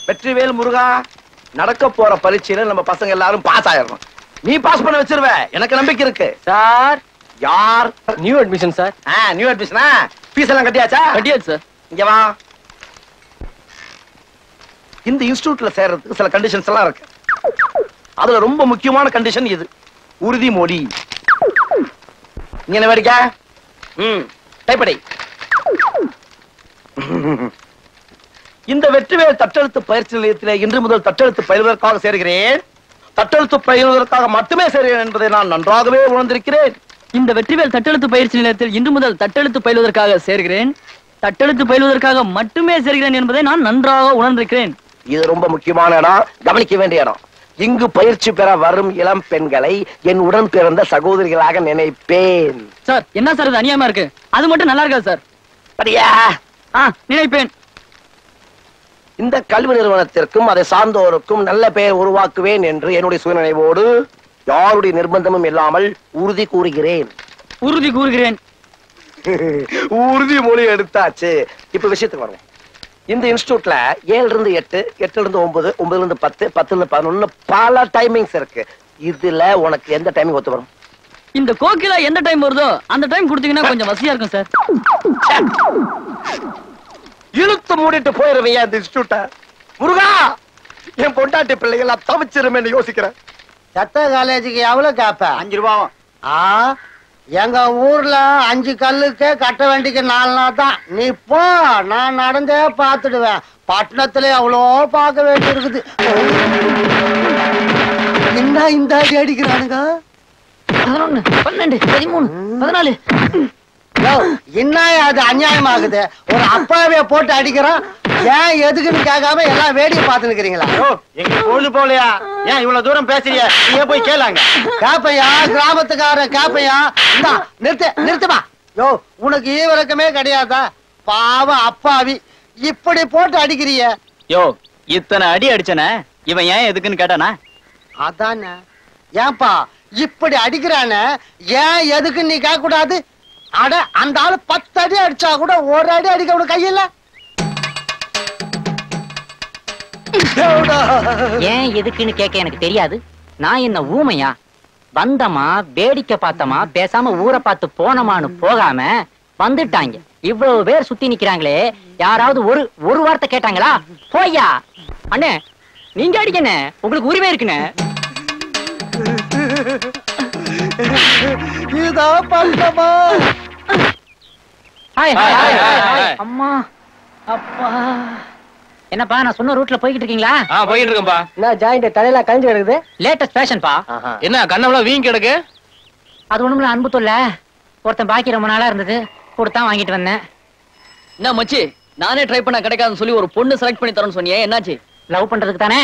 வெற்றிவேல் முருகா, நடக்க போற பரீட்சையில நம்ம பசங்க எல்லாரும் பாஸ் ஆயிடணும். நீ பாஸ் பண்ண வச்சிருவ, எனக்கு நம்பிக்கை இருக்கு. சார், யார்? New admission sir. நியூ அட்மிஷனா? ஃபீஸ் எல்லாம் கட்டியாச்சா? கட்டியாச்சு சார். இங்க வா. இந்த இன்ஸ்டிடியூட்ல சேர்றதுக்கு சில கண்டிஷன்ஸ் எல்லாம் இருக்கு. அதுல ரொம்ப முக்கியமான கண்டிஷன் இது, உறுதிமொழி. இங்க என்ன வேடிக்கை? டைப்படை. இந்த வெற்றிவேல் தட்டெழுத்து பயிற்சி நிலையத்திலே இன்று முதல் தட்டெழுத்து பயிலுவதற்காக சேர்கிறேன். தட்டெழுத்து பயிலுவதற்காக மட்டுமே சேர்கிறேன் என்பதை நான் நன்றாகவே உணர்ந்திருக்கிறேன். இந்த வெற்றிவேல் தட்டெழுத்து பயிற்சி நிலையத்தில் இன்று முதல் தட்டெழுத்து பயிலுவதற்காக சேர்கிறேன். தட்டெழுத்து பயிலுவதற்காக மட்டுமே சேர்கிறேன் என்பதை நான் நன்றாக உணர்ந்திருக்கிறேன். இது ரொம்ப முக்கியமான இடம், கவனிக்க வேண்டிய இடம். இங்கு பயிற்சி பெற வரும் இளம் பெண்களை என் உடன் பிறந்த சகோதரிகளாக நினைப்பேன். சார், என்ன சார் இது அநியாயமா இருக்கு? அது மட்டும் நல்லா இருக்காது சார். படியா? நினைப்பேன். இந்த கல்வி நிறுவனத்திற்கும் அதை சார்ந்தோருக்கும் நல்ல பெயர் உருவாக்குவேன் என்று என்னுடைய சுயநினைவோடு யாருடைய நிர்பந்தமும் இல்லாமல் உறுதி கூறுகிறேன். உறுதி கூறுகிறேன். உறுதிமொழி எடுத்தாச்சு. இப்ப விஷயத்துக்கு வருவோம். இந்த இன்ஸ்டிடியூட்ல 7 இருந்து 8, 8 இருந்து 9, 9 இருந்து 10, 10 இருந்து 11 பல டைமிங்ஸ் இருக்கு. இதுல உனக்கு எந்த டைமிங் ஒத்து வரும்? இந்த கோக்கிலா எந்த டைம் வருதோ அந்த டைம் கொடுத்தீங்கன்னா கொஞ்சம் வசதியா இருக்கும் சார். இழுத்து மூடிட்டு போயிருவையா இந்த இன்ஸ்டிடியூட்ட? முருகா, என் பொண்டாட்டி பிள்ளைகள் தவிச்சிருமேன்னு யோசிக்கிறேன். சத்த காலேஜுக்கு எவ்வளவு கேப்ப? 5 ரூபாவும். எங்க ஊர்ல 5 கல்லுக்கு கட்ட வேண்டிக்கு 4 நாள் தான். நீ போ, நான் நடந்தே பாத்துடுவேன். பட்டணத்துல அவ்வளோ பார்க்க வேண்டி இருக்குது. என்ன இந்த அடி அடிக்கிறானுங்க? 11, 12, 13, 14. என்ன அது அநியாயமாகுது? ஒரு அப்பாவே போட்டு அடிக்கிறான். ஏன் எதுக்குன்னு கேட்காம எல்லாம் வேடிக்கை பார்த்து நிக்கிறீங்களா? எங்க பொழுது போலையா? ஏன் இவ்வளவு தூரம் பேசுறிய? நீங்க போய் கேளாங்க. கேப்பையா, கிராமத்துக்காரன் கேப்பையா? நிறுத்துமா. யோ, உனக்கு ஈவிரக்கமே கிடையாதா? பாவம் அப்பாவி, இப்படி போட்டு அடிக்கிறிய. யோ, இத்தனை அடி அடிச்சன இவன் ஏன் எதுக்குன்னு கேட்டானா? அதானே. ஏன்பா இப்படி அடிக்கிறான, ஏன் எதுக்குன்னு நீ கேட்க கூடாது? அட, அந்த ஆளு 10 அடி அடிச்சா கூட 1 அடி அடிக்க உனக்கு கையில. ஏன் எதுக்குன்னு கேட்க எனக்கு தெரியாது. நான் என்ன ஊமையா? வந்தமா, வேடிக்கை பார்த்தமா, பேசாம ஊரை பார்த்து போனமான்னு போகாம வந்துட்டாங்க. இவ்வளவு பேர் சுத்தி நிக்கிறாங்களே, யாராவது ஒரு வார்த்தை கேட்டாங்களா? போய்யா அண்ணே, நீங்க அடிக்கண்ணே, உங்களுக்கு உரிமை இருக்குண்ணே. இதான் பந்தமா. அம்மா, அப்பா. என்னப்பா, நான் சொன்ன ரூட்ல போய்கிட்டு இருக்கீங்களா? போயிட்டு இருக்கேன்பா. நான் ஜாயிண்ட் தலையில கழிஞ்சு கிடக்குது. லேட்டஸ்ட் ஃபேஷன்பா. என்ன கண்ணவெல்லாம் வீங்கி கிடக்கு? அது ஒண்ணுமில்ல, அன்பு தொல்ல. ஒருத்தன் பாக்கி ரொம்ப நாளா இருந்தது, கொடுத்தா வாங்கிட்டு வந்தேன். என்ன மச்சி, நானே ட்ரை பண்ண கிடைக்காதுன்னு சொல்லி ஒரு பொண்ணு செலக்ட் பண்ணி தரேன்னு சொன்னியே, என்னாச்சு? லவ் பண்றதுக்கு தானே.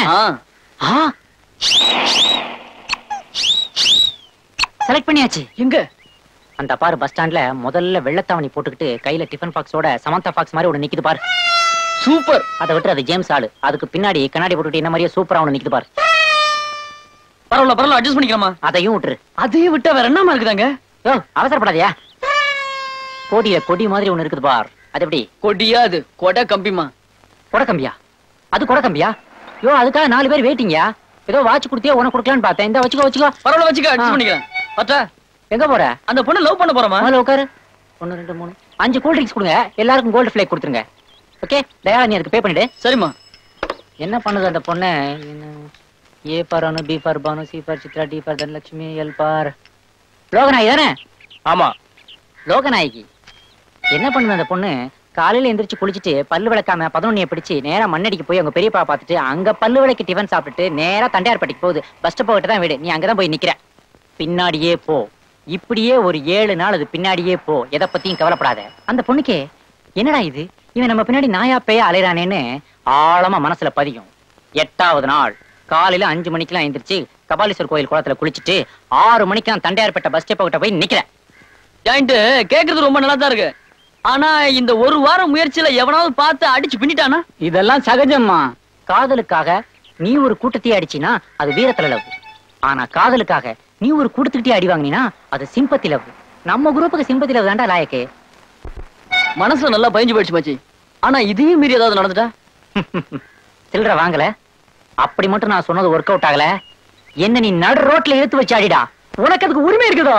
செலக்ட் பண்ணியாச்சு. எங்க? அந்த பாரு, பஸ் ஸ்டாண்ட்ல முதல்ல வெள்ளத்தாவணி போட்டுக்கிட்டு கையில டிஃபன் பாக்ஸோட சமந்தா பாக்ஸ் மாதிரி ஒண்ணு நிக்குது பாரு. சூப்பர். அதை விட்டு அது ஜேம்ஸ் ஆளு. அதுக்கு பின்னாடி கண்ணாடி போட்டுட்டு என்ன மாதிரியே சூப்பரா ஒண்ணு நிக்குது பாரு. பரவாயில்ல பரவாயில்ல, அட்ஜஸ்ட் பண்ணிக்கலாமா? அதையும் விட்டுரு. அதையும் விட்டா வேற என்னமா இருக்குதாங்க? யோ, அவசரப்படாதயா. கொடிய கொடி மாதிரி ஒண்ணு இருக்குது பார். அது எப்படி? கொடியா? அது கொடை கம்பிமா. கொடை கம்பியா? அது கொடை கம்பியா? யோ, அதுக்காக 4 பேர் வெயிட்டிங்கயா. ஏதோ வாட்ச் கொடுத்தியா, உனக்கு கொடுக்கலான்னு பார்த்தேன். இந்த வச்சுக்கோ. பரவாயில்ல வச்சுக்க, அட்ஜஸ்ட் பண்ணிக்கலாம். பட்டா, எங்க போற? அந்த பொண்ணு லவ் பண்ண போறமா? உட்காரு. 1 2 3 5 கூல் ட்ரிங்க்ஸ் கொடுங்க. எல்லாருக்கும் கோல்டு ஃபிளேக் கொடுத்துருங்க. ஓகே, தயாரா நீ அதுக்கு பே பண்ணிடு. சரிம்மா. என்ன பண்ணுது அந்த பொண்ணு? A for Anu, B for Bhanu, C for Chitra, D for Dhanalakshmi, L for Loganayaki தானே? ஆமா, லோகநாயகி. என்ன பண்ணுது அந்த பொண்ணு? காலையில எந்திரிச்சு குளிச்சுட்டு பல்லு விளக்காம 11 பிடிச்சு நேரா மண்ணடிக்கு போய் அவங்க பெரியப்பா பார்த்துட்டு அங்க பல்லு விளக்கு டிஃபன் சாப்பிட்டுட்டு நேரா தண்டையார்பட்டிக்கு போகுது. பஸ் ஸ்டாப் கிட்ட தான் வீடு. நீ அங்கதான் போய் நிக்கிற. பின்னாடியே போ. இப்படியே ஒரு 7 நாள் அது பின்னாடியே போ. எதை பத்தியும் கவலைப்படாத. அந்த பொண்ணுக்கே என்னடா இது, இவன் நம்ம பின்னாடி நாயா பேயா அலைறானேன்னு ஆழமா மனசுல பதியும். 8வது நாள் காலையில 5 மணிக்கெல்லாம் எந்திரிச்சு கபாலீஸ்வர் கோயில் குளத்துல குளிச்சுட்டு 6 மணிக்கு நான் தண்டையார்பட்ட பஸ் ஸ்டாப் கிட்ட போய் நிக்கிறேன். ஜாயிண்ட் கேக்குறது ரொம்ப நல்லா தான் இருக்கு. ஆனா இந்த ஒரு வாரம் முயற்சியில எவனாவது பார்த்து அடிச்சு பின்னிட்டானா? இதெல்லாம் சகஜம்மா. காதலுக்காக நீ ஒரு கூட்டத்தையே அடிச்சினா அது வீரத்துல லவ். ஆனா காதலுக்காக நீ ஒரு கூட்டத்துக்கிட்டே அடி வாங்கினா அது சிம்பத்தி லவ். நம்ம குரூப்புக்கு சிம்பத்தி லவ் தான்டா லாயக்கு. மனசு நல்லா பயஞ்சு போயிடுச்சு மச்சி. ஆனா இதையும் மீறி ஏதாவது நடந்துட்டா? சில்லற வாங்கல. அப்படி மட்டும் நான் சொன்னது ஒர்க் அவுட் ஆகல. என்ன நீ நடு ரோட்ல இழுத்து வச்சாடிடா. உனக்கு அதுக்கு உரிமை இருக்குதோ?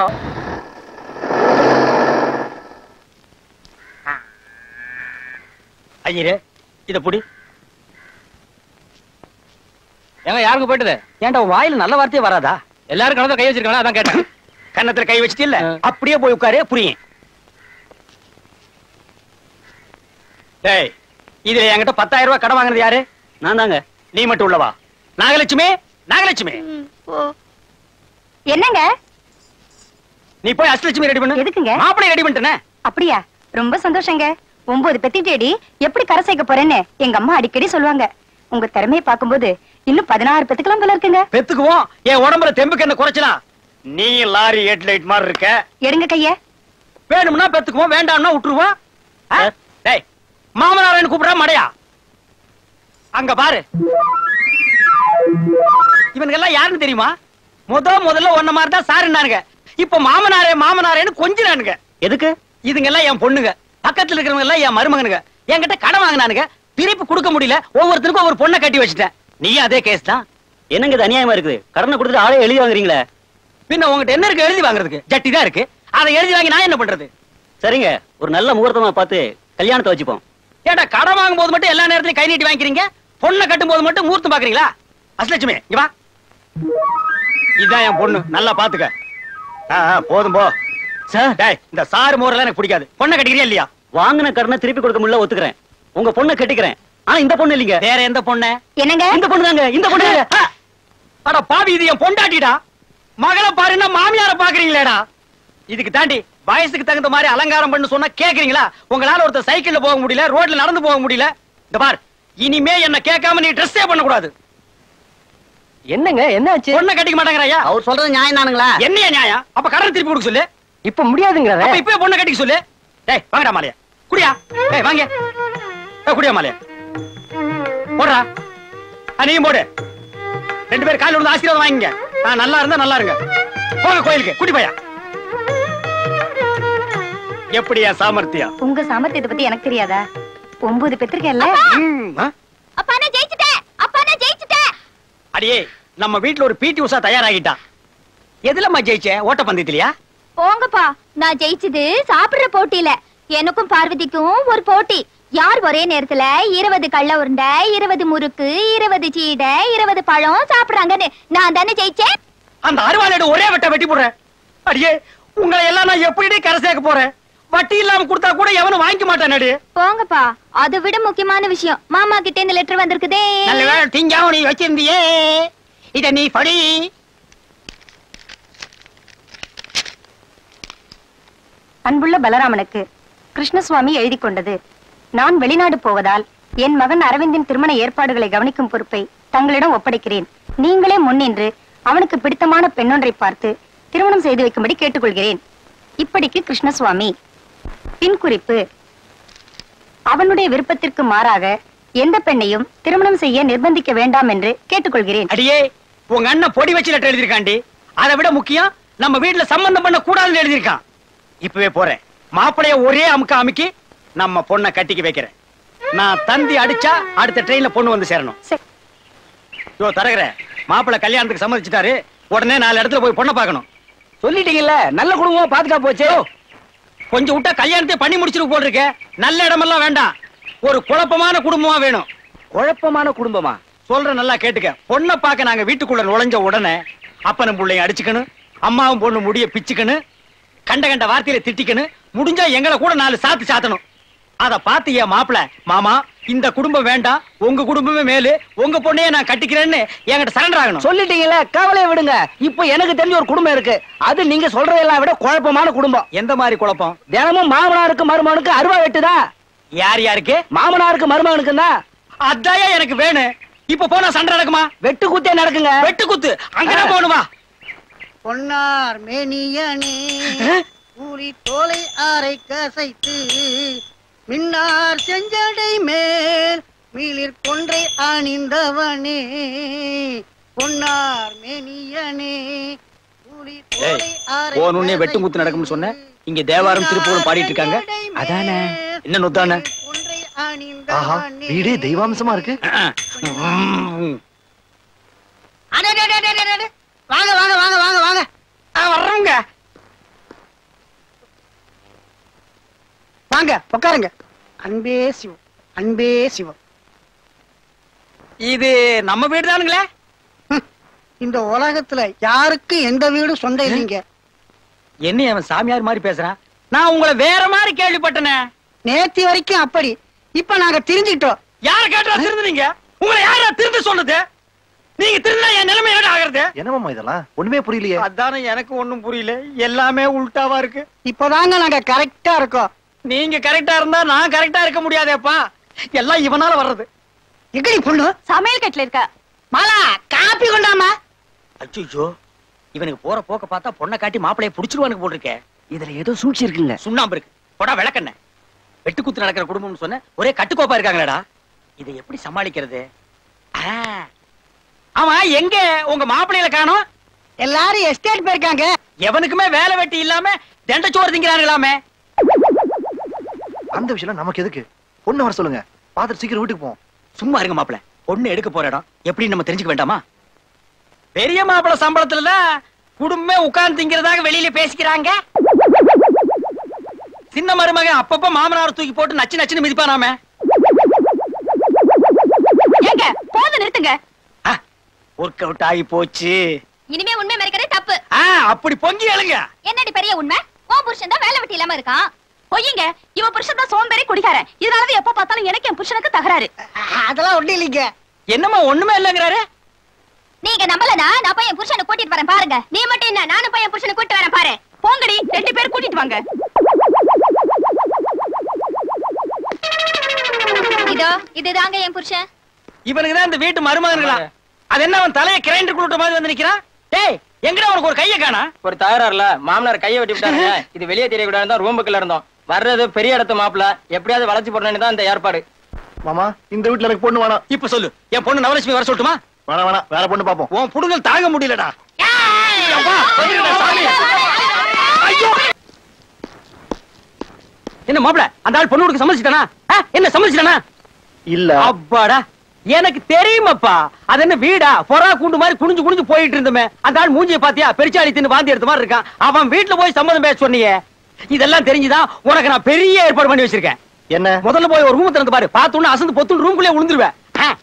ஐயரே இத புடி. ஏங்க யாருக்கு போயிட்டது? ஏன்டா வாயில நல்ல வார்த்தையே வராதா? எல்லாரும் கணத்துல கை வச்சிருக்காங்க, அதான் கேட்டேன். கன்னத்துல கை வச்சிட்டு இல்ல, அப்படியே போய் உட்காரு, புரியும். டேய், இதுல என்கிட்ட 10,000 ரூபாய் கடன் வாங்குறது யாரு? நான் தாங்க. நீ மட்டும் உள்ளவா? நாகலட்சுமி, நாகலட்சுமி என்னங்க? நீ போய் அஷ்டலட்சுமி ரெடி பண்ணு. எதுக்குங்க? மாப்பிளை ரெடி பண்ணிட்டேனே. அப்படியா? ரொம்ப சந்தோஷங்க. 9 பெத்திட்டேடி எப்படி கரை சேர்க்க போறேன்னு எங்க அம்மா அடிக்கடி சொல்லுவாங்க. உங்க திறமையை பார்க்கும்போது இன்னும் 16 பெத்துக்கலாம் போல இருக்குங்க. பெத்துக்குவோம். என் உடம்புல தெம்புக்கு என்ன குறைச்சலாம்? நீ லாரி ஹெட்லைட் மாதிரி இருக்க. எடுங்க கைய. வேணும்னா பெத்துக்குவோம், வேண்டாம்னா விட்டுருவோம். டேய், மாமனாரன்னு கூப்பிடுற மடையா? அங்க பாரு. இவனுக்கு எல்லாம் யாருன்னு தெரியுமா? முதல்ல ஒன்ன மாதிரி தான் சாருன்னானுங்க. இப்ப மாமனாரே மாமனாரேன்னு கொஞ்சினானுங்க. எதுக்கு? இதுங்க எல்லாம் என் பொண்ணுங்க, பக்கத்துல இருக்கிறவங்க எல்லாம் என் மருமகனுங்க. என்கிட்ட கடன் வாங்கினானுங்க, திருப்பி கொடுக்க முடியல. ஒவ்வொருத்தருக்கும் ஒவ்வொரு பொண்ணை கட்டி வச்சுட்டேன். நீ அதே கேஸ் தான். என்னங்க இது அநியாயமா இருக்குது? கடனை கொடுத்துட்டு ஆளே எழுதி வாங்குறீங்களே. பின்ன உங்ககிட்ட என்ன இருக்கு எழுதி வாங்குறதுக்கு? ஜட்டி தான் இருக்கு. அதை எழுதி வாங்கி நான் என்ன பண்றது? சரிங்க, ஒரு நல்ல முகூர்த்தமா பார்த்து கல்யாணத்தை வச்சுப்போம். ஏடா, கடன் வாங்கும் போது மட்டும் எல்லா நேரத்திலும் கை நீட்டி வாங்கிக்கிறீங்க, பொண்ணை கட்டும் போது மட்டும் முகூர்த்தம் பாக்குறீங்களா? அஷ்டலட்சுமி இங்க வா. இதான் என் பொண்ணு, நல்லா பாத்துக்க. போதும் போ. சார், டேய், இந்த சாரு மோரெல்லாம் எனக்கு பிடிக்காது. பொண்ணை கட்டிக்கிறியா இல்லையா? வாங்கின கடனை திருப்பி கொடுக்க முடியல, ஒத்துக்கிறேன். உங்க பொண்ணை கட்டிக்கிறேன். ஆனா இந்த பொண்ணு இல்லீங்க. வேற எந்த பொண்ணு? என்னங்க? இந்த பொண்ணு தாங்க, இந்த பொண்ணு. அட பாவி, இது என் பொண்டாட்டிடா. மகளை பாருன்னா மாமியார பாக்குறீங்களேடா. இதுக்கு தாண்டி வயசுக்கு தகுந்த மாதிரி அலங்காரம் பண்ணு சொன்னா கேக்குறீங்களா? உங்களால ஒருத்தர் சைக்கிள்ல போக முடியல, ரோட்ல நடந்து போக முடியல. இந்த பார், இனிமே என்ன கேட்காம நீ ட்ரெஸ்ஸே பண்ண கூடாது. என்னங்க என்னாச்சு? பொண்ணை கட்டிக்க மாட்டேங்கறாயா? அவர் சொல்றது நியாயம் தானுங்களா? என்னையா நியாயம்? அப்ப கடன் திருப்பி கொடுக்க சொல்லு. இப்ப முடியாதுங்கற. அப்ப இப்பவே பொண்ணை கட்டிக்க சொல்லு. டேய் வாங்கடா மாலையா. குடியா. டேய் வாங்க. குடியா மாலையா. போடுறா. நீயும் போடு. 2 பேர் காலையில வந்து ஆசீர்வாதம் வாங்கிங்க. நல்லா இருந்தா நல்லா இருங்க. போங்க கோயிலுக்கு. குடி பையா. எப்படியா சாமர்த்தியம்? உங்க சாமர்த்தியத்தை பத்தி எனக்கு தெரியாதா? 9 பெத்திருக்கேன்ல. அப்பா நான் ஜெயிச்சிட்டேன். அப்பா நான் ஜெயிச்சிட்டேன். அடியே, நம்ம வீட்ல ஒரு பிடி உஷா தயாராகிட்டா. எதுலம்மா ஜெயிச்ச? ஓட்டப்பந்தயத்திலயா? போங்கப்பா, நான் ஜெயிச்சது சாப்பிடுற போட்டியில. எனக்கும் பார்வதிக்கும் ஒரு போட்டி. யார் ஒரே நேரத்துல 20 கள்ள உருண்டை, 20 முறுக்கு, 20 சீடை, 20 பழம் சாப்பிடுறாங்கன்னு நான் தானே ஜெயிச்சேன். அந்த அருவாளோட ஒரே வெட்ட வெட்டி போடுறேன். அடியே, உங்களை எல்லாம் நான் எப்படி கரை சேர்க்க போறேன்? வட்டி இல்லாம கொடுத்தா கூட எவனும் வாங்கிக்க மாட்டானே. போங்கப்பா, அதை விட முக்கியமான விஷயம், மாமா கிட்ட இந்த லெட்டர் வந்திருக்குதே. நல்ல வேளை திங்காம நீ வச்சிருந்தியே. இத நீ படி. அன்புள்ள பலராமனுக்கு கிருஷ்ணசுவாமி எழுதி கொண்டது. நான் வெளிநாடு போவதால் என் மகன் அரவிந்தின் திருமண ஏற்பாடுகளை கவனிக்கும் பொறுப்பை தங்களிடம் ஒப்படைக்கிறேன். நீங்களே முன்னின்று அவனுக்கு பிடித்தமான பெண்ணொன்றை பார்த்து திருமணம் செய்து வைக்கும்படி கேட்டுக்கொள்கிறேன். இப்படிக்கு கிருஷ்ணசுவாமி. பின் குறிப்பு: அவனுடைய விருப்பத்திற்கு மாறாக எந்த பெண்ணையும் திருமணம் செய்ய நிர்பந்திக்க வேண்டாம் என்று கேட்டுக்கொள்கிறேன். அடியே, உங்க அண்ணன் பொடி வச்சு லெட்டர் எழுதிருக்காண்டி. அதை விட முக்கியம், நம்ம வீட்டுல சம்பந்தம் பண்ண கூடாதுன்னு எழுதிருக்கான். இப்பவே போறேன். மாப்பிளைய ஒரே அமுக்க அமுக்கி நம்ம பொண்ணை கட்டிக்க வைக்கிறேன். நான் தந்தி அடிச்சா அடுத்த ட்ரெயின்ல பொண்ணு வந்து சேரணும். தரகுற மாப்பிள்ளை கல்யாணத்துக்கு சம்மதிச்சுட்டாரு. உடனே 4 இடத்துல போய் பொண்ணை பார்க்கணும். சொல்லிட்டீங்கல்ல, நல்ல குடும்பமா பாத்துக்கா போச்சு. கொஞ்சம் விட்டா கல்யாணத்தை பண்ணி முடிச்சிட்டு போட்டிருக்க. நல்ல இடமெல்லாம் வேண்டாம், ஒரு குழப்பமான குடும்பமா வேணும். குழப்பமான குடும்பமா? சொல்ற நல்லா கேட்டுக்க. பொண்ணை பார்க்க நாங்க வீட்டுக்குள்ள நுழைஞ்ச உடனே அப்பனும் பிள்ளையும் அடிச்சுக்கணும், அம்மாவும் பொண்ணு முடிய பிச்சுக்கணும், கண்ட கண்ட வார்த்தையில திட்டிக்கணும், முடிஞ்சா எங்களை கூட 4 சாத்து சாத்தணும். அத பார்த்து என் மாப்பிள, மாமா இந்த குடும்பம் வேண்டாம், உங்க குடும்பமே மேலு, உங்க பொண்ணையே நான் கட்டிக்கிறேன்னு என்கிட்ட சரண்டர் ஆகணும். சொல்லிட்டீங்கல்ல, கவலையை விடுங்க. இப்ப எனக்கு தெரிஞ்ச ஒரு குடும்பம் இருக்கு. அது நீங்க சொல்றதெல்லாம் விட குழப்பமான குடும்பம். எந்த மாதிரி குழப்பம்? தினமும் மாமனாருக்கு மருமகனுக்கு அருவா வெட்டுதா. யார் யாருக்கு? மாமனாருக்கு மருமகனுக்கு தான். அதாயா எனக்கு வேணும். இப்ப போனா சண்டை நடக்குமா? வெட்டு குத்தே நடக்குங்க. வெட்டு குத்து அங்கதான் போகணுமா? பொன்னார் மேனியனே கூலி தோலை அரை கசைத்து மின்னார் செஞ்சடை மேல் மீளிர் கொன்றை அணிந்தவனே பொன்னார் மேனியனே கூலி தோலை அரை போனுன்னே வெட்டு குத்து நடக்கும்னு சொன்ன. இங்க தேவாரம் திருப்பூரும் பாடிட்டு இருக்காங்க. அதானே? என்ன நொத்தானே? கொன்றை ஆஹா, வீடே தெய்வாம்சமா இருக்கு. வாங்க வாங்க வாங்க வாங்க வாங்க வர்றோங்க. வாங்க உட்காருங்க. அன்பே சிவம், அன்பே சிவம். இது நம்ம வீடு தானுங்களே? இந்த உலகத்துல யாருக்கும் எந்த வீடும் சொந்தம் இல்லைங்க. என்ன அவன் சாமியார் மாதிரி பேசுறான்? நான் உங்களை வேற மாதிரி கேள்விப்பட்டனே. நேத்தி வரைக்கும் அப்படி, இப்ப நாங்க தெரிஞ்சுக்கிட்டோம். யார கேட்டா திருந்துனீங்க? உங்களை யாரா திருந்து சொன்னது? நீங்க திருந்தா என் நிலைமை என்ன ஆகுறது? என்னமாமா இதெல்லாம் ஒண்ணுமே புரியலையே. அதானே எனக்கு ஒண்ணும் புரியல. எல்லாமே உல்டாவா இருக்கு. இப்பதாங்க நாங்க கரெக்டா இருக்கோம். நீங்க கரெக்டா இருந்தா நான் கரெக்டா இருக்க முடியாதேப்பா. எல்லாம் இவனால வர்றது. எங்கடி பொண்ணு? சமையல் கட்டுல இருக்க. மாலா காப்பி கொண்டாமா. அச்சோ, இவனுக்கு போற போக்க பார்த்தா பொண்ணை காட்டி மாப்பிளைய புடிச்சிருவானுக்கு போட்டிருக்கேன். இதுல ஏதோ சூழ்ச்சி இருக்குல்ல. சுண்ணாம்பு இருக்கு. போடா விளக்கண்ண. வெட்டுக்குத்து நடக்கிற குடும்பம்னு சொன்ன ஒரே கட்டுக்கோப்பா இருக்காங்களேடா. இதை எப்படி சமாளிக்கிறது? ஆமா, எங்க உங்க மாப்பிள்ளையில காணோம்? எல்லாரும் எஸ்டேட் போயிருக்காங்க. எவனுக்குமே வேலை வெட்டி இல்லாம தண்டச்சோறு திங்கிறாங்களாமே. அந்த விஷயம் நமக்கு எதுக்கு? பொண்ணு வர சொல்லுங்க, பாத்துட்டு சீக்கிரம் வீட்டுக்கு போவோம். சும்மா இருங்க மாப்பிள்ள. பொண்ணு எடுக்க போற இடம் எப்படி நம்ம தெரிஞ்சுக்க வேண்டாமா? பெரிய மாப்பிள்ள சம்பளத்துல குடும்பமே உட்கார்ந்து திங்கிறதாக வெளியில பேசிக்கிறாங்க. சின்ன மருமகன் அப்பப்ப மாமனார் தூக்கி போட்டு நச்சு நச்சுன்னு மிதிப்பானாமே. ஏங்க போது நிறுத்துங்க. ஒர்க் அவுட் ஆகி போச்சு. இனிமே உண்மை மறைக்கிறது தப்பு. அப்படி பொங்கி எழுங்க. என்னடி பெரிய உண்மை? உன் புருஷன் தான் வேலை வெட்டி இல்லாம இருக்கான். பொய்யுங்க. இவ புருஷன் தான் சோம்பேறி குடிக்காரன். இதனாலதான் எப்ப பார்த்தாலும் எனக்கு என் புருஷனுக்கு தகராறு. அதெல்லாம் ஒண்ணு இல்லைங்க. என்னமா ஒண்ணுமே இல்லங்கிறாரு? நீங்க நம்பலனா நான் போய் என் புருஷனை கூட்டிட்டு வரேன் பாருங்க. நீ மட்டும் என்ன, நானும் போய் என் புருஷனை கூட்டிட்டு வரேன் பாரு. போங்கடி, 2 பேர் கூட்டிட்டு வாங்க. இதோ இதுதாங்க என் புருஷன். இவனுக்கு தான் இந்த வீட்டு மருமகன்களா? அது என்ன அவன் தலையை கிரைண்டர் குளுட்ட மாதிரி வந்து நிக்கிறான்? டேய், எங்கடா உனக்கு ஒரு கைய காணா? ஒரு தகராறுல மாமனார் கையை வெட்டி விட்டாங்க. இது வெளியே தெரியக்கூடாது தான் ரூமுக்குள்ள இருந்தோம். வர்றது பெரிய இடத்து மாப்பிள்ள, எப்படியாவது வளைச்சு போடணும்னு தான் இந்த ஏற்பாடு. மாமா, இந்த வீட்டுல எனக்கு பொண்ணு வேணாம். இப்ப சொல்லு, என் பொண்ணு நவலட்சுமி வர சொல்லட்டுமா? வேணாம் வேணாம், வேற பொண்ணு பாப்போம். உன் புடுங்கல் தாங்க முடியலடா. அப்பா, வந்துடுடா சாமி. ஐயோ! என்ன மாப்பிள்ள, அந்த ஆள் பொண்ணு கொடுக்க சம்மதிச்சிட்டானா? என்ன சம்மதிச்சிட்டானா? இல்ல. அப்பாடா, எனக்கு தெரியுமாப்பா. அது என்ன வீடா? பொறா கூண்டு மாதிரி குனிஞ்சு குனிஞ்சு போயிட்டு இருந்தமே. அந்த ஆள் மூஞ்சியை பாத்தியா? பெருச்சாளி தின்னு வாந்தி எடுத்த மாதிரி இருக்கான். அவன் வீட்டுல போய் சம்மதம் பேச சொன்னீங்க. இதெல்லாம் தெரிஞ்சுதான் உனக்கு நான் பெரிய ஏற்பாடு பண்ணி வச்சிருக்கேன். என்ன? முதல்ல போய் ஒரு ரூம் திறந்து பாரு. பார்த்தோன்னு அசந்து பொத்து ரூம்குள்ளே விழுந்துருவேன்.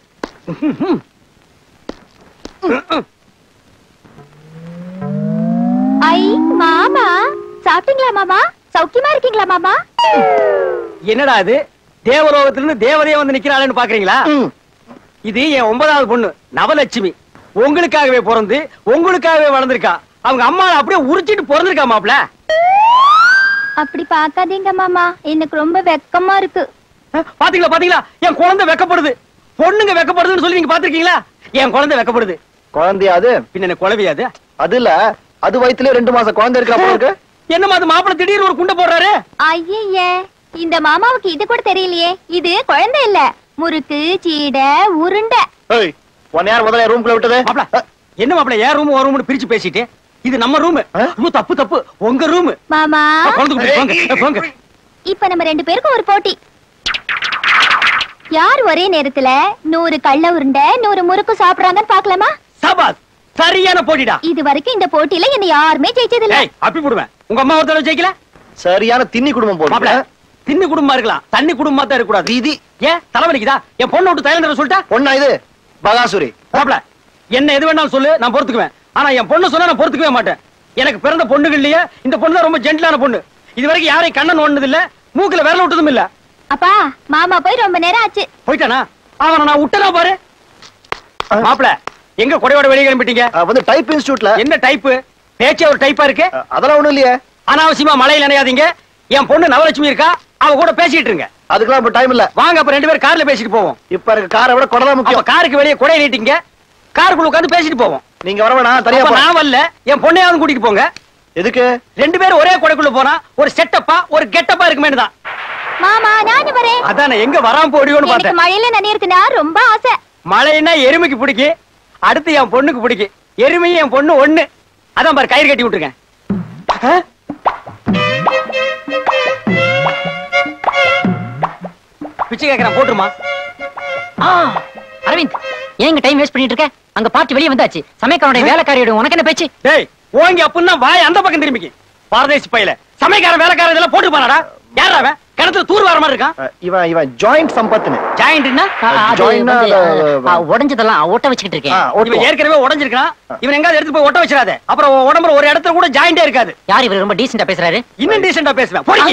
ஐ மாமா, சாப்பிட்டீங்களா மாமா? சௌக்கியமா இருக்கீங்களா மாமா? என்னடா இது? தேவலோகத்திலிருந்து தேவதையே வந்து நிக்கிறாளேன்னு பாக்குறீங்களா? இது என் 9வது பொண்ணு நவலட்சுமி. உங்களுக்காகவே பிறந்து உங்களுக்காகவே வளர்ந்திருக்கா. அவங்க அம்மா அப்படியே உரிச்சிட்டு பிறந்திருக்கா மாப்ள. அப்படி பாக்காதீங்க மாமா, எனக்கு ரொம்ப வெக்கமா இருக்கு. பாத்தீங்களா பாத்தீங்களா, என் குழந்தை வெக்கப்படுது. பொண்ணுங்க வெக்கப்படுதுன்னு சொல்லி நீங்க பாத்திருக்கீங்களா? என் குழந்தை வெக்கப்படுது. குழந்தையா அது? பின்ன குழவையாது? அது இல்ல, அது வயித்துல 2 மாசம் குழந்தை இருக்கிற. என்னமா அது மாப்பிள்ள திடீர்னு ஒரு குண்டை போடுறாரு? ஐயே, இந்த மாமாவுக்கு இது கூட தெரியலையே. இது குழந்தை இல்ல, முறுக்கு சீடை உருண்டை. ஏய், உன்னை யார் முதல்ல ரூம்குள்ள விட்டது? மாப்ள, என்ன மாப்ள ஏன் ரூம் ஒரு ரூம்னு பிரிச்சு பேசிட்டு? இது நம்ம ரூம். தப்பு தப்பு, உங்க ரூம். மாமா, போங்க. இப்ப நம்ம 2 பேருக்கும் ஒரு போட்டி. யார் ஒரே நேரத்துல 100 கள்ள உருண்டை 100 முறுக்கு சாப்பிடுறாங்கன்னு பாக்கலாமா? சபாஸ், சரியான போட்டிடா. இது வரைக்கும் இந்த போட்டியில என்ன யாருமே ஜெயிச்சது இல்ல. அப்படி போடுவேன். உங்க அம்மா ஒருத்தர ஜெயிக்கல? சரியான திண்ணி குடும்பம் போல. மாப்ள, திண்ணி குடும்பமா இருக்கலாம், தண்ணி குடும்பமா தான் இருக்க கூடாது. இது ஏன் தலைவலிக்குதா? என் பொண்ணு விட்டு தைலம் தர சொல்லிட்டா? பொண்ணா இது? பகாசுரி. மாப்ள, என்ன எது வேணாலும் சொல்லு, நான் பொறுத்துக்குவேன். ஆனா என் பொண்ணு சொன்னா நான் பொறுத்துக்கவே மாட்டேன். எனக்கு பிறந்த பொண்ணுகள்லயே இந்த பொண்ணு தான் ரொம்ப ஜென்டிலான பொண்ணு. இது வரைக்கும் யாரையும் கண்ணன் ஒண்ணது இல்ல, மூக்குல விரல விட்டதும் இல்ல. அப்பா, மாமா போய் ரொம்ப நேரம் ஆச்சு. போயிட்டானா? அவனை நான் விட்டனா பாரு. மாப்ள, எங்க கொடையோட வெளியே கிளம்பிட்டீங்க? வந்து டைப் இன்ஸ்டிடியூட்ல. என்ன டைப்? பேச்சே ஒரு டைப்பா இருக்கு. அதெல்லாம் ஒண்ணும் இல்லையே. அனாவசியமா மழையில நினையாதீங்க. என் பொண்ணு நவலட்சுமி இருக்கா, அவ கூட பேசிட்டு இருங்க. அதுக்கெல்லாம் இப்ப டைம் இல்ல. வாங்க, அப்ப 2 பேரும் கார்ல பேசிட்டு போவோம். இப்ப இருக்க காரை விட கொடை தான் முக்கியம். காருக்கு வெளியே கொடை நீட்டிங்க, காருக்குள்ள உட்கார்ந்து பேசிட்டு போவோம். நீங்க வர வேணாம், தனியா அப்ப போறேன். நான் வரல, என் பொண்ணையாவது கூட்டிட்டு போங்க. எதுக்கு? 2 பேரும் ஒரே கொடைக்குள்ள போனா ஒரு செட்டப்பா ஒரு கெட்டப்பா இருக்குமே தான். மாமா, நானும் வரேன். அதானே, எங்க வராம போடியோன்னு எனக்கு பார்த்தேன். மழையில நனையறதுனா ரொம்ப ஆசை. மழைன்னா எருமைக்கு பிடிக்கும், அடுத்து என் பொண்ணுக்கு பிடிக்கும். எருமையும் என் பொண்ணு ஒண்ணு. அதான் பாரு, கயிறு கட்டி விட்டுருக்கேன். பிச்சை கேக்குறேன் போட்டுருமா. அரவிந்த் ஏங்க டைம் வேஸ்ட் பண்ணிட்டு இருக்க? அங்க பார்ட்டி வெளியே வந்தாச்சு. சமயக்காரனுடைய வேலைக்காரியோட உனக்கு என்ன பேச்சு? டேய் ஓங்கி அப்புன்னா வாய் அந்த பக்கம் திரும்பிக்கு. பாரதேசி பையில சமயக்காரன் வேலைக்காரன் இதெல்லாம் போட்டு போனாடா. யாரா அவன்? கிணத்துல தூர் வர மாதிரி இருக்கான். இவன் ஜாயிண்ட் சம்பத்னு. ஜாயிண்ட்னா உடஞ்சதெல்லாம் ஒட்ட வச்சுக்கிட்டு இருக்கேன். இவன் ஏற்கனவே உடைஞ்சிருக்கான். இவன் எங்க எடுத்து போய் ஒட்ட வச்சிராத. அப்புறம் உடம்புல ஒரு இடத்துல கூட ஜாயிண்டே இருக்காது. யார் இவர் ரொம்ப டீசென்ட்டா பேசுறாரு? இன்னும் டீசென்ட்டா பேசுவேன். போடி.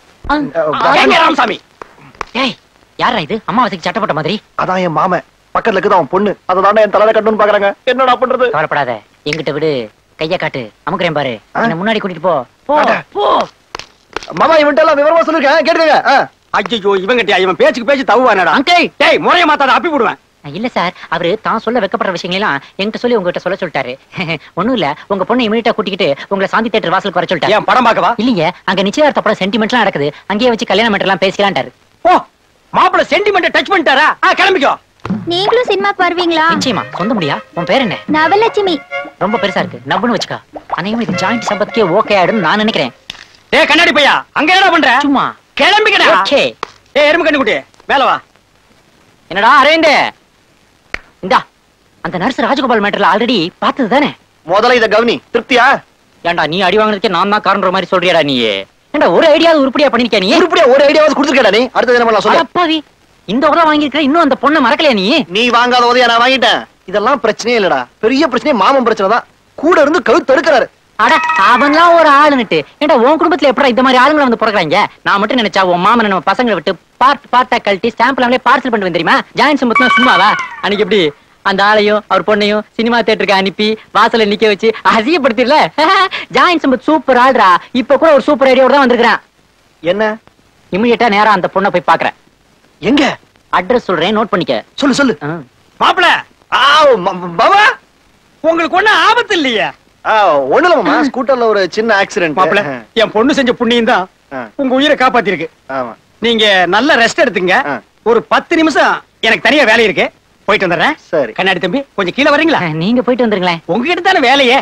ராமசாமி. ஏய் யாரா இது? அம்மாவாசைக்கு சட்டப்பட்ட மாதிரி. அதான் என் மாமன். பக்கத்துல இருக்குது அவன் பொண்ணு. அதனால என் தலையில கட்டணும்னு பாக்குறாங்க. என்னடா பண்றது? கவலைப்படாத, எங்கிட்ட விடு. கைய காட்டு, அமுக்குறேன் பாரு. என்ன முன்னாடி கூட்டிட்டு போ. போ போ. மாமா இவன்ட்ட எல்லாம் விவரமா சொல்லிருக்கேன், கேட்டுங்க. ஐயோ இவங்கிட்ட இவன் பேச்சுக்கு பேச்சு தவுவானடா. அங்கிள் டேய் முறைய மாத்தாத, அப்பி போடுவேன். இல்ல சார், அவரு தான் சொல்ல வெக்கப்படுற விஷயங்களெல்லாம் என்கிட்ட சொல்லி உங்ககிட்ட சொல்ல சொல்லிட்டாரு. ஒண்ணும் இல்ல, உங்க பொண்ணு இமீடியட்டா கூட்டிக்கிட்டு உங்களை சாந்தி தியேட்டர் வாசலுக்கு வர சொல்லிட்டாரு. ஏன் படம் பார்க்கவா? இல்லீங்க, அங்க நிச்சயதார்த்த படம் சென்டிமெண்ட்லாம் நடக்குது. அங்கேயே வச்சு கல்யாணம் மேட்டர் எல்லாம் பேசிக்கலான்டாரு. ஓ மாப்பிள சென்டிமெண்ட் டச் பண்ணிட்டாரா? கிளம்பிக்கோ. நீங்களும் சினிமாக்கு வருவீங்களா? நிச்சயமா. சொந்த முடியா? உன் பேர் என்ன? நவலட்சுமி. ரொம்ப பெருசா இருக்கு, நவ்னு வச்சுக்கா. அனைவரும் இது ஜாயிண்ட் சம்பத்துக்கே ஓகே ஆயிடும் நான் நினைக்கிறேன். டேய் கண்ணாடி பையா, அங்க என்னடா பண்ற? சும்மா கிளம்பிக்கடா. ஓகே. ஏய் எருமை கண்ணு குட்டி, மேல வா. என்னடா அரவிந்த், இந்தா அந்த நர்ஸ் ராஜகோபால் மேட்டர்ல ஆல்ரெடி பார்த்தது தானே? முதல்ல இத கவனி. திருப்தியா? ஏன்டா நீ அடி வாங்குறதுக்கே நான் தான் காரணம் மாதிரி சொல்றியாடா நீ? ஏன்டா ஒரு ஐடியாவது உருப்படியா பண்ணிருக்கியா நீ? உருப்படியா ஒரு ஐடியாவது கொடுத்துருக்கடா நீ? அடுத்து என்ன பண்ணலாம் சொல்லு. அப்பாவி, இந்த உதவ வாங்கிருக்க, இன்னும் அந்த பொண்ணை மறக்கலையா நீ? நீ வாங்காத உதவியா நான் வாங்கிட்டேன். இதெல்லாம் பிரச்சனையே இல்லடா. பெரிய பிரச்சனை மாமன் பிரச்சனை தான். கூட இருந்து கழுத்து தடுக்கிறாரு. அட அவன்லாம் ஒரு ஆளுன்னுட்டு. ஏன்டா உன் குடும்பத்துல எப்படா இந்த மாதிரி ஆளுங்களை வந்து பிறக்குறாங்க? நான் மட்டும் நினைச்சா உன் மாமன் நம்ம பசங்களை விட்டு பார்ட்டா கழட்டி ஸ்டாம்ப்ல பார்சல் பண்ணிட்டு தெரியுமா? ஜாயின் சம்பத்னா சும்மாவா? அன்னைக்கு எப்படி அந்த ஆளையும் அவர் பொண்ணையும் சினிமா தியேட்டருக்கு அனுப்பி வாசல்ல நிக்க வச்சு அசியப்படுத்திடல? ஜாயின் சம்பத் சூப்பர் ஆள்ரா. இப்ப கூட ஒரு சூப்பர் ஐடியாவோட தான் வந்திருக்கான். என்ன? இமிடியேட்டா நேரா அந்த பொண்ணை போய் பாக்குறேன். எங்க? அட்ரஸ் சொல்றேன், நோட் பண்ணிக்க. சொல்லு சொல்லு. மாப்பிள பாபா உங்களுக்கு ஒண்ணு ஆபத்து இல்லையா? ஒண்ணுல மாமா, ஸ்கூட்டர்ல ஒரு சின்ன ஆக்சிடென்ட். மாப்பிள என் பொண்ணு செஞ்ச புண்ணியம் தான் உங்க உயிரை காப்பாத்தி இருக்கு. ஆமா. நீங்க நல்ல ரெஸ்ட் எடுத்துங்க. ஒரு 10 நிமிஷம் எனக்கு தனியா வேலை இருக்கு, போயிட்டு வந்துடுறேன். சரி. கண்ணாடி தம்பி கொஞ்சம் கீழே வரீங்களா? நீங்க போயிட்டு வந்துருங்களேன். உங்ககிட்ட தானே வேலையே.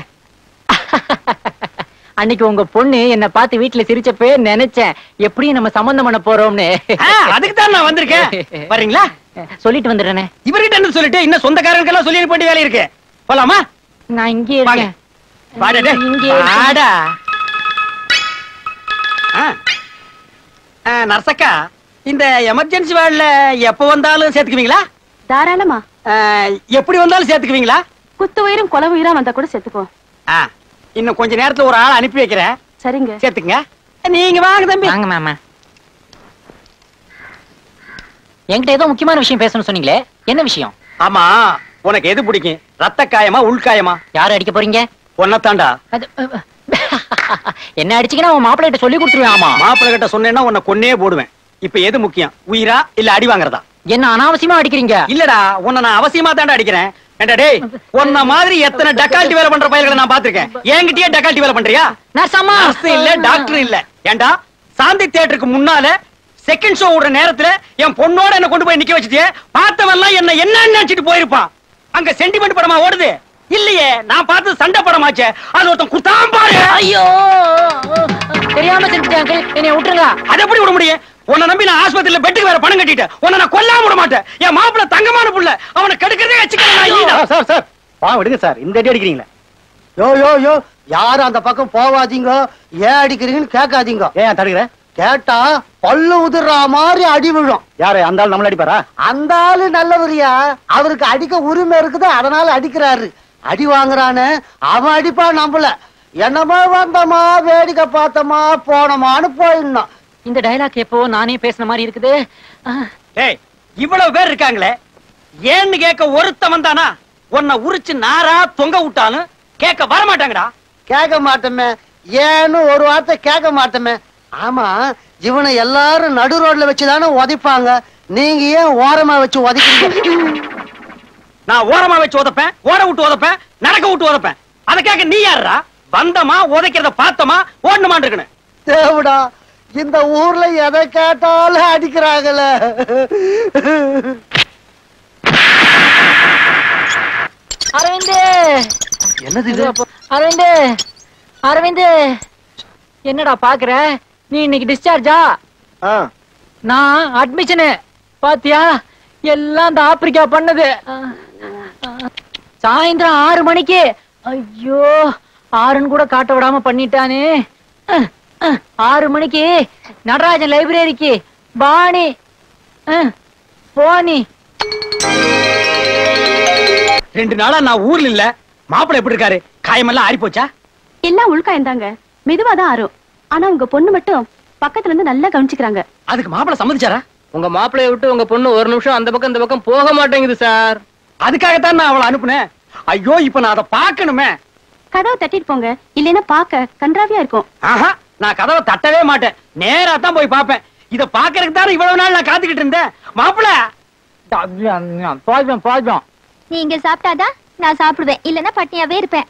அன்னைக்கு உங்க பொண்ணு என்ன பார்த்து வீட்டுல சிரிச்சப்பே நினைச்சேன் எப்படியும் நம்ம சம்பந்தம் பண்ண போறோம்னு. அதுக்கு தான் நான் வந்திருக்கேன். வரீங்களா? சொல்லிட்டு வந்துடுறேனே. இவர்கிட்ட என்ன சொல்லிட்டு இன்னும் சொந்தக்காரங்களுக்கு எல்லாம் சொல்லி போயிட்டு வேலை இருக்கு. போலாமா? நான் இங்கே இருக்கேன். வாடா டேய். இங்கே வாடா. நர்சக்கா, இந்த எமர்ஜென்சி வார்டுல எப்ப வந்தாலும் சேர்த்துக்குவீங்களா? தாராளமா. எப்படி வந்தாலும் சேர்த்துக்குவீங்களா? குத்து உயிரும் கொலை உயிரா வந்தா கூட சேர்த்துக்குவோம். இன்னும் கொஞ்ச நேரத்துல ஒரு ஆள் அனுப்பி வைக்கிறேன். சரிங்க. சேர்த்துக்குங்க. நீங்க வாங்க தம்பி. வாங்க மாமா. என்கிட்ட ஏதோ முக்கியமான விஷயம் பேசணும்னு சொன்னீங்களே, என்ன விஷயம்? ஆமா, உனக்கு எது பிடிக்கும்? ரத்த காயமா உள்காயமா? யார அடிக்க போறீங்க? ஒன்னத்தாண்டா. என்ன அடிச்சீங்கன்னா உன் மாப்பிள்ளை கிட்ட சொல்லி கொடுத்துருவேன். ஆமா, மாப்பிள்ளை கிட்ட சொன்னேன்னா உன்னை கொன்னே போடுவேன். இப்ப எது முக்கியம், உயிரா இல்ல அடி வாங்குறதா? என்ன அனாவசியமா அடிக்கிறீங்க? இல்லடா, உன்னை நான் அவசியமா தாண்டா அடிக்கிறேன். ஏண்டா டேய், உன்ன மாதிரி எத்தனை டக்கால்ட்டி வேலை பண்ற பயல்களை நான் பாத்திருக்கேன். என்கிட்டயே டக்கால்ட்டி வேலை பண்றியா? நர்ஸ் இல்ல, டாக்டர் இல்ல. ஏண்டா சாந்தி தியேட்டருக்கு முன்னால செகண்ட் ஷோ விடுற நேரத்துல என் பொண்ணோட என்ன கொண்டு போய் நிக்க வச்சுட்டு பார்த்தவெல்லாம் என்ன நினைச்சிட்டு போயிருப்பான். அங்க சென்டிமெண்ட் படமா ஓடுது இல்லையே, நான் பார்த்து சண்டை படமாச்சே. அது ஒருத்தன் குத்தாம் பாரு. ஐயோ, தெரியாம செஞ்சுட்டாங்க, என்னைய விட்டுருங்க. அதை எப்படி விட முடியும்? உன்னை நம்பி நான் ஆஸ்பத்திரியில பெட்டுக்கு வேற பணம் கட்டிட்டேன். உன்னை நான் கொல்லாம விட மாட்டேன். என் மாப்பிள்ள தங்கமான புள்ள, அவனை கெடுக்கிறதே வச்சுக்கிறேன். சார் சார் பா விடுங்க சார், இந்த அடி அடிக்கிறீங்களா? யோ யோ யோ, யாரும் அந்த பக்கம் போவாதீங்க. ஏன் அடிக்கிறீங்கன்னு கேட்காதீங்க. ஏன் தடுக்கிற? கேட்டா பல்லு உதிர்ற மாதிரி அடி விழும். யாரு அந்த ஆள் நம்மள அடிப்பாரா? அந்த ஆளு நல்லவரியா, அவருக்கு அடிக்க உரிமை இருக்குது, அதனால அடிக்கிறாரு. அடி வாங்குறானு அவன் அடிப்பா, நம்பல. என்னமா வந்தமா வேடிக்கை பார்த்தமா போனமான்னு போயிடணும். இந்த டயலாக் எப்போ நானே பேசின மாதிரி இருக்குது. டேய், இவ்வளவு பேர் இருக்காங்களே, ஏன்னு கேட்க ஒருத்த வந்தானா உன்னை உரிச்சு நாரா தொங்க விட்டாலும் கேட்க வர மாட்டாங்கடா. கேட்க மாட்டோமே, ஏன்னு ஒரு வார்த்தை கேட்க மாட்டோமே. ஆமா, இவனை எல்லாரும் நடு ரோட்ல வச்சுதானே உதைப்பாங்க. நீங்க ஏன் ஓரமா வச்சு உதைக்கிறீங்க? நான் ஓரமா வச்சு உதப்பேன், ஓட விட்டு உதப்பேன், நடக்க விட்டு உதப்பேன். அதை கேட்க நீ யாரா? வந்தமா உதைக்கிறத பார்த்தமா ஓடணுமா இருக்கணும். தேவடா, இந்த ஊர்ல எதை கேட்டாலும் அடிக்கிறாங்கல்ல. அரவிந்த், என்னது இது? அரவிந்த், அரவிந்த், என்னடா பாக்குற? நீ இன்னைக்கு டிஸ்சார்ஜா? நான் அட்மிஷனு. பாத்தியா எல்லாம் இந்த ஆப்பிரிக்கா பண்ணது. சாயந்தரம் 6 மணிக்கு ஐயோ 6ன்னு கூட காட்ட விடாம பண்ணிட்டானே. 6 மணிக்கு நடராஜன் லைப்ரரிக்கு பாணி போனி. 2 நாளா நான் ஊர்ல இல்ல. மாப்பிள்ளை எப்படி இருக்காரு? காயமெல்லாம் ஆறி போச்சா? எல்லாம் உள்காயம் தாங்க, மெதுவாதான் ஆறும். ஆனா உங்க பொண்ணு மட்டும் பக்கத்துல இருந்து நல்லா கவனிச்சுக்கிறாங்க. அதுக்கு மாப்பிள்ளை சம்மதிச்சாரா? உங்க மாப்பிளைய விட்டு உங்க பொண்ணு ஒரு நிமிஷம் அந்த பக்கம் இந்த பக்கம் போக மாட்டேங்குது சார். அதுக்காகத்தான் நான் அவளை அனுப்புனேன். ஐயோ இப்ப நான் அதை பார்க்கணுமே. கதவை தட்டிட்டு போங்க, இல்லைன்னா பாக்க கன்றாவியா இருக்கும். ஆஹா, நான் கதவை தட்டவே மாட்டேன். நேரா தான் போய் பார்ப்பேன். இத பாக்குறதுக்கு தான் இவ்வளவு நாள் நான் காத்துக்கிட்டு இருந்தேன். மாப்பிள்ளை போதும் நீங்க சாப்பிட்டாதான் நான் சாப்பிடுவேன், இல்லன்னா பட்னியாவே இருப்பேன்.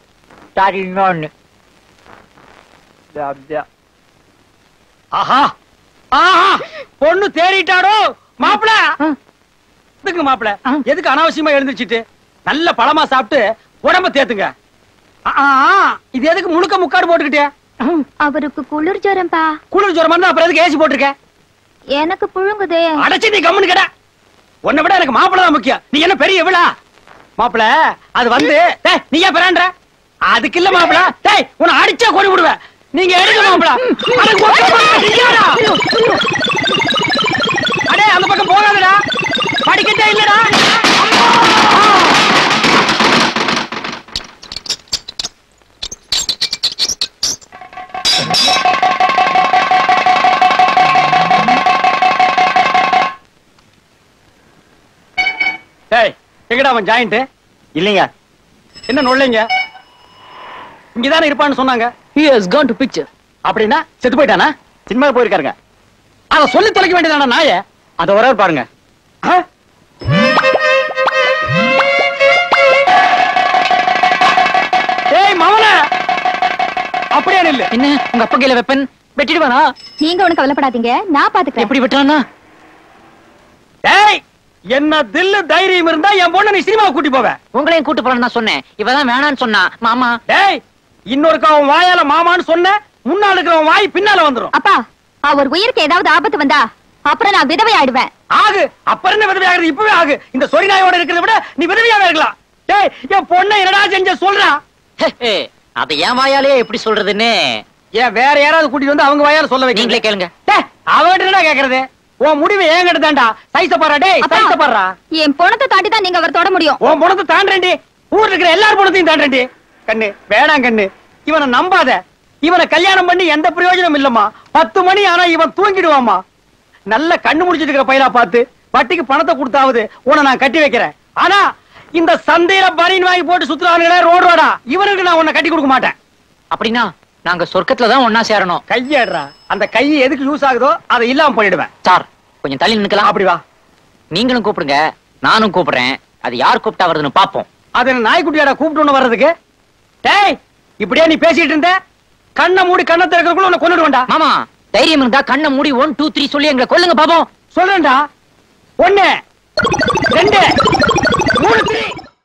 ஆஹா ஆஹா, பொண்ணு தேறிட்டாடோ. மாப்பிள்ளை எதுக்கு மாப்பிள்ளை? எதுக்கு அனாவசியமா எழுந்திருச்சிட்டு? நல்ல பழமா சாப்பிட்டு உடம்ப தேத்துங்க. இது எதுக்கு முழுக்க முக்காடு போட்டுக்கிட்டே? அவருக்கு குளிர் ஜுரம்பா. குளிர் ஜுரம் இருந்தா அப்புறம் எதுக்கு ஏசி போட்டிருக்க? எனக்கு புழுங்குதே. அடைச்சி நீ கம்முன்னு கேட. உன்னை விட எனக்கு மாப்பிள்ளை தான் முக்கியம். நீ என்ன பெரிய விழா மாப்பிள்ளை? அது வந்து நீ ஏன் பிராண்ட? அதுக்கு இல்ல மாப்பிள்ளை. டேய் உன்னை அடிச்சா கொடி விடுவேன். நீங்க எடுங்க மாப்பிள்ளை. அடே அந்த பக்கம் போகாதடா, படிக்கட்டே இல்லடா. டேய் எங்கடா அவன் ஜாயிண்ட்? இல்லைங்க. என்ன நொல்லைங்க? இங்கதானே இருப்பான்னு சொன்னாங்க. He has gone to picture. அப்படின்னா செத்து போயிட்டானா? சினிமா போயிருக்காருங்க. அத சொல்லி தொலைக்க வேண்டியதான நாய. அத வராரு பாருங்க. டேய் மவனே, அப்படியே நில்லு. என்ன உங்க அப்பா கையில வெப்பன் வெட்டிடுவானா? நீங்க ஒண்ணு கவலைப்படாதீங்க, நான் பாத்துக்கிறேன். எப்படி வெட்டானா? டேய் என்ன தில்லு தைரியம் இருந்தா என் பொண்ணை நீ சினிமா கூட்டி போவ. உங்களையும் கூட்டு போறேன்னு நான் சொன்னேன். இவதான் வேணான்னு சொன்னா. மாமா டேய் இன்னொருக்கா அவன் வாயால மாமான்னு சொன்ன, முன்னால இருக்கிறவன் வாய் பின்னால வந்துரும். அப்பா, அவர் உயிருக்கு ஏதாவது ஆபத்து வந்தா அப்புறம் நான் விதவை ஆயிடுவேன். ஆகு, அப்புறம் என்ன விதவை ஆகுறது? இப்பவே ஆகு. இந்த சொரி நாயோட இருக்கிறத விட நீ விதவையாவே இருக்கலாம். டேய் என் பொண்ணை என்னடா செஞ்ச சொல்றா. அத என் வாயாலே எப்படி சொல்றதுன்னு ஏன் வேற யாராவது கூட்டிட்டு வந்து அவங்க வாயால சொல்ல வைக்க? நீங்களே கேளுங்க. அவன் என்னடா கேக்குறது? உன் முடிவு ஏன் கிட்டதாண்டா? சைஸ பாறா. டேய் சைஸ பாறா. என் பொணத்தை தாண்டி தான் நீங்க அவர் தொட முடியும். உன் பொணத்தை தாண்டேன்டி. ஊர்ல இருக்கிற எல்லார் பொணத்தையும் தாண்டேன்டி. கண்ணு வேணாம் கண்ணு, இவனை நம்பாத. இவனை கல்யாணம் பண்ணி எந்த பிரயோஜனம் இல்லம்மா. 10 மணி ஆனா இவன் தூங்கிடுவாமா. நல்ல கண்ணு முடிச்சிட்டு இருக்கிற பையலா பார்த்து வட்டிக்கு பணத்தை கொடுத்தாவது உன்னை நான் கட்டி வைக்கிறேன். ஆனா இந்த சந்தையில பனியன் வாங்கி போட்டு சுத்துறானுங்களே ரோடு ரோடா, இவனுக்கு நான் உன்னை கட்டி கொடுக்க மாட்டேன். அப்படின்னா நாங்க சொர்க்கத்துல தான் ஒன்னா சேரணும். கையேடுறா. அந்த கை எதுக்கு யூஸ் ஆகுதோ அதை இல்லாம பண்ணிடுவேன். சார் கொஞ்சம் தள்ளி நிக்கலாம். அப்படி வா. நீங்களும் கூப்பிடுங்க, நானும் கூப்பிடுறேன். அது யார் கூப்பிட்டா வருதுன்னு பாப்போம். அது நாய்க்குட்டியாடா கூப்பிட்டு வர்றதுக்கு? டேய் இப்படியே நீ பேசிட்டு இருந்த, கண்ணை மூடி கண்ணை திறக்கிறதுக்குள்ள உன்னை கொன்னுடுவேன்டா. மாமா தைரியம் இருந்தா கண்ணை மூடி 1 2 3 சொல்லி எங்களை கொல்லுங்க பாப்போம். சொல்றேன்டா. 1 2 3 4